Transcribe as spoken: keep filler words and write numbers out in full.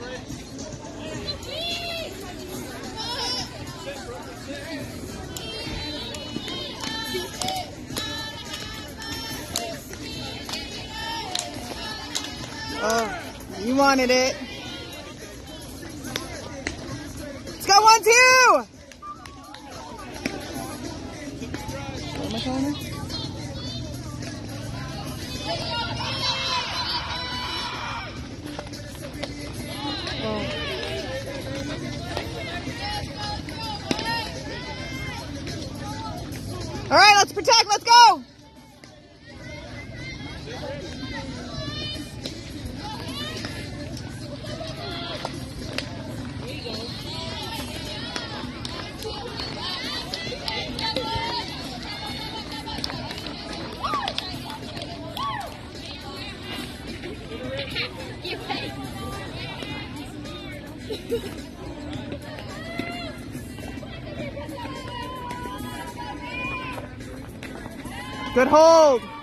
Oh, you wanted it. Let's go, one, two! What am I calling her? Oh. All right, let's protect, let's go! Good hold.